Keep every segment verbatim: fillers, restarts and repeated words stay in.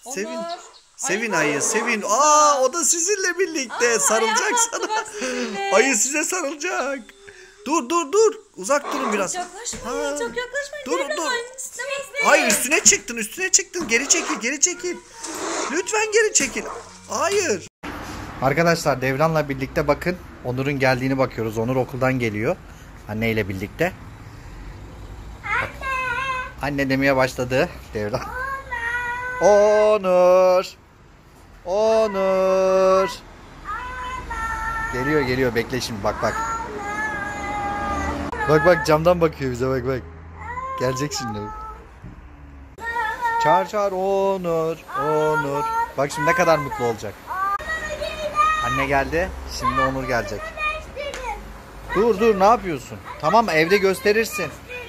Sevin. Onur. Sevin ayı, sevin. Aa, o da sizinle birlikte. Aa, sarılacak ayağa sana. kalktı bak sizinle. Ayı size sarılacak. Dur dur dur. Uzak durun biraz. Çok yaklaşmayın, Ha. çok yaklaşmayın. Dur, Devran dur. ayının üstüne basmayın. Hayır, üstüne çıktın, üstüne çıktın. Geri çekil, geri çekil. Lütfen geri çekil. Hayır. Arkadaşlar, Devran'la birlikte bakın. Onur'un geldiğini bakıyoruz. Onur okuldan geliyor. Anneyle birlikte. Anne. Anne demeye başladı Devran. Onur. Onur. Geliyor geliyor, bekle şimdi, bak bak. Bak bak, camdan bakıyor bize, bak bak. Gelecek şimdi. Çağır çağır Onur. Onur. Bak şimdi ne kadar mutlu olacak. Anne geldi. Şimdi Onur gelecek. Dur dur, ne yapıyorsun? Tamam, evde gösterirsin.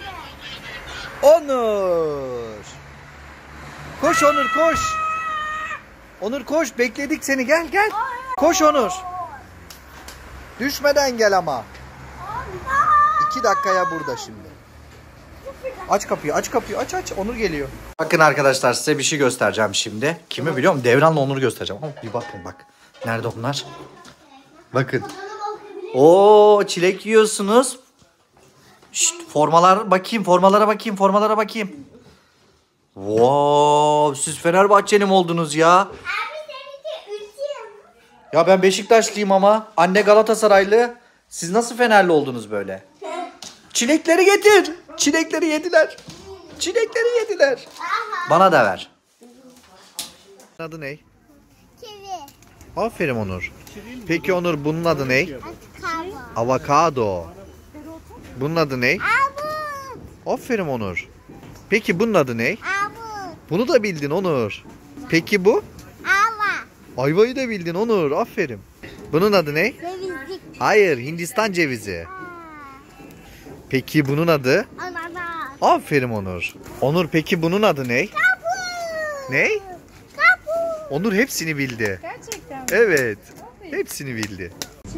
Onur. Koş Onur, koş. Onur koş, bekledik seni, gel gel. Koş Onur. Düşmeden gel ama. İki dakikaya burada şimdi. Aç kapıyı, aç kapıyı, aç aç. Onur geliyor. Bakın arkadaşlar, size bir şey göstereceğim şimdi. Kimi biliyor musun? Devran'la Onur'u göstereceğim. Ama bir bakın bak. Nerede onlar? Bakın. Oo, çilek yiyorsunuz. Şşt, formalar bakayım, formalara bakayım, formalara bakayım. Wow, siz Fenerbahçeli mi oldunuz ya? Abi seninki ülkeyim. Ya ben Beşiktaşlıyım ama. Anne Galatasaraylı. Siz nasıl Fenerli oldunuz böyle? Çilekleri getir. Çilekleri yediler. Çilekleri yediler. Bana da ver. Adı ne? Kivi. Aferin Onur. Peki Onur, bunun adı ne? Avokado. Avokado. Bunun adı ne? Avut. Aferin Onur. Peki bunun adı ne? Avut. Bunu da bildin Onur. Peki bu? Ava. Ayvayı da bildin Onur. Aferin. Bunun adı ne? Cevizlik. Hayır, Hindistan cevizi. Peki bunun adı? Ananas. Aferin Onur. Onur, peki bunun adı ne? Kapu. Ne? Kapu. Onur hepsini bildi. Gerçekten mi? Evet. Hepsini bildi.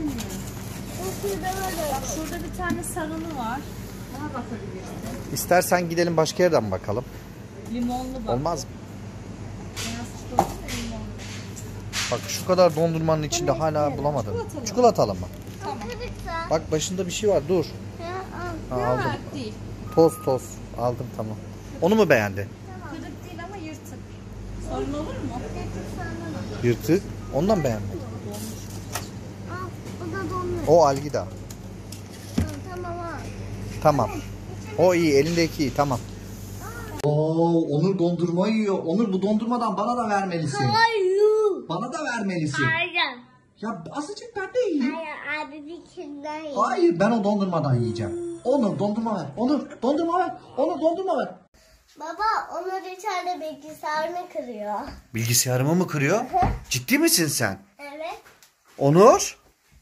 Bak şurada bir tane sarılı var. Bana bakabilirsin. İstersen gidelim başka yerden bakalım. Limonlu bak. Olmaz mı? Beyaz çikolata ve limonlu. Bak şu kadar dondurmanın içinde hala bulamadım. Çikolatalı. Çikolatalı mı? Tamam. Kırıksa. Bak başında bir şey var, dur. Ha, aldım. Kırık değil. Toz toz. Aldım, tamam. Onu mu beğendin? Kırık değil ama yırtık. Sorun olur mu? Yırtık. Ondan beğenmedim. Al, o da donmuş. O algida. Hı, Tamam al. Tamam. O iyi, elindeki iyi, tamam. Oo, Onur dondurma yiyor. Onur, bu dondurmadan bana da vermelisin. Hayır. Bana da vermelisin. Hayır. Ya azıcık ben de yiyeyim. Hayır abi bir kimden ye. Hayır, ben o dondurmadan yiyeceğim. Onur dondurma ver. Onur dondurma ver. Onur dondurma ver. Baba Onur içeride bilgisayarını kırıyor. Bilgisayarımı mı kırıyor? Ciddi misin sen? Evet. Onur?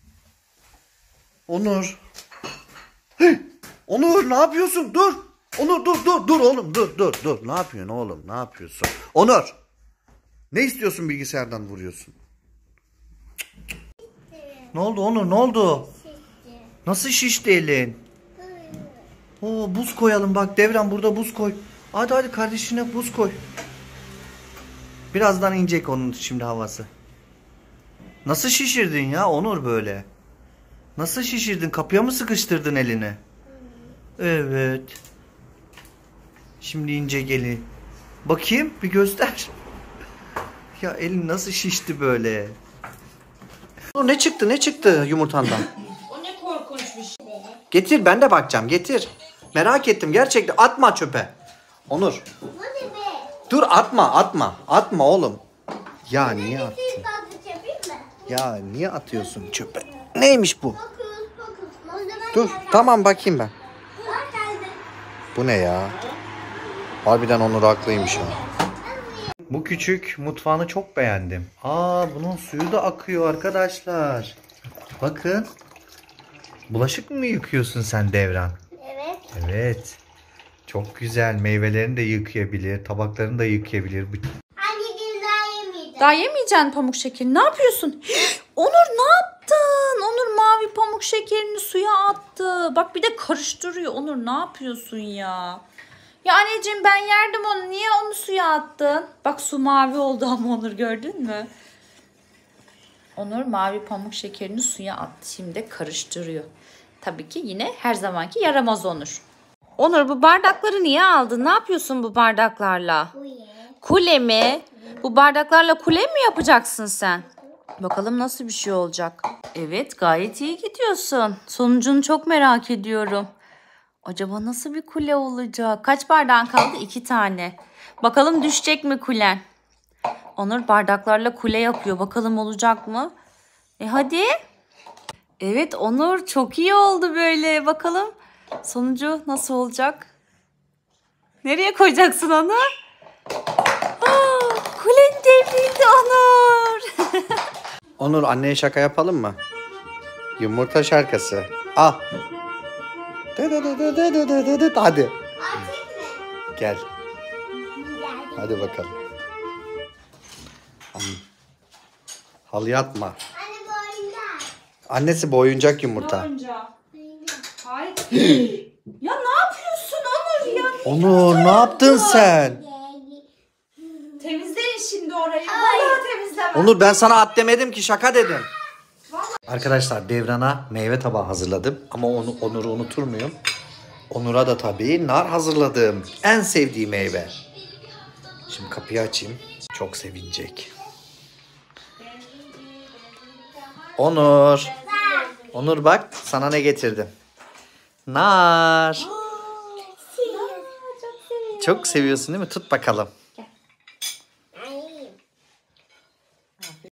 Onur? Hey! Onur, ne yapıyorsun? Dur. Onur dur dur dur oğlum, dur dur dur. Ne yapıyorsun oğlum? Ne yapıyorsun? Onur. Ne istiyorsun, bilgisayardan vuruyorsun? Ne oldu Onur, ne oldu? Nasıl şişti elin? Oo, buz koyalım bak, Devran burada buz koy. Hadi hadi, kardeşine buz koy. Birazdan inecek onun şimdi havası. Nasıl şişirdin ya Onur böyle? Nasıl şişirdin? Kapıya mı sıkıştırdın elini? Evet. Şimdi ince gelin. Bakayım, bir göster. Ya elin nasıl şişti böyle? Ne çıktı, ne çıktı yumurtandan? O ne korkunç bir şey. Getir, ben de bakacağım, getir. Merak ettim gerçekten. Atma çöpe. Onur. Bu ne be? Dur, atma atma. Atma oğlum. Ya niye attın? Bir tatlı yapayım mı? Ya niye atıyorsun çöpe? Neymiş bu? Fokus fokus. Malzeme Dur, geldi. tamam bakayım ben. Bak geldi. Bu ne ya? Harbiden Onur haklıymış ha. Bu küçük mutfağını çok beğendim. Aa, bunun suyu da akıyor arkadaşlar. Bakın. Bulaşık mı yıkıyorsun sen Devran? Evet. Evet. Çok güzel. Meyvelerini de yıkayabilir. Tabaklarını da yıkayabilir. Anne bir daha yemeyeceğim. Daha yemeyeceksin pamuk şekeri. Ne yapıyorsun? Onur ne yaptın? Onur mavi pamuk şekerini suya attı. Bak bir de karıştırıyor. Onur ne yapıyorsun ya? Ya anneciğim ben yerdim onu. Niye onu suya attın? Bak su mavi oldu ama Onur gördün mü? Onur mavi pamuk şekerini suya attı. Şimdi karıştırıyor. Tabii ki yine her zamanki yaramaz Onur. Onur bu bardakları niye aldın? Ne yapıyorsun bu bardaklarla? Kuye. Kule mi? Bu bardaklarla kule mi yapacaksın sen? Bakalım nasıl bir şey olacak. Evet gayet iyi gidiyorsun. Sonucunu çok merak ediyorum. Acaba nasıl bir kule olacak? Kaç bardağın kaldı? İki tane. Bakalım düşecek mi kulen? Onur bardaklarla kule yapıyor. Bakalım olacak mı? E hadi. Evet Onur çok iyi oldu böyle. Bakalım sonucu nasıl olacak? Nereye koyacaksın onu? Aa, kulen devrildi Onur. Onur anneye şaka yapalım mı? Yumurta şarkısı. Al. Dı dı dı dı dı dı dı dı dı. Hadi. Atayım mı? Gel. Geldim. Hadi bakalım. Halıya atma. Anne bu oyuncak. Annesi bu oyuncak yumurta. Oyuncağı. Oyuncak. Hayır. Ya ne yapıyorsun Onur ya? Onur ne yaptın sen? Geldi. Temizleyin şimdi orayı. Vallahi temizlemem. Onur ben sana at demedim ki şaka dedim. Arkadaşlar Devran'a meyve tabağı hazırladım. Ama onu Onur'u unutur muyum? Onur'a da tabii nar hazırladım. En sevdiği meyve. Şimdi kapıyı açayım. Çok sevinecek. Onur. Onur bak sana ne getirdim. Nar. Çok seviyorsun değil mi? Tut bakalım.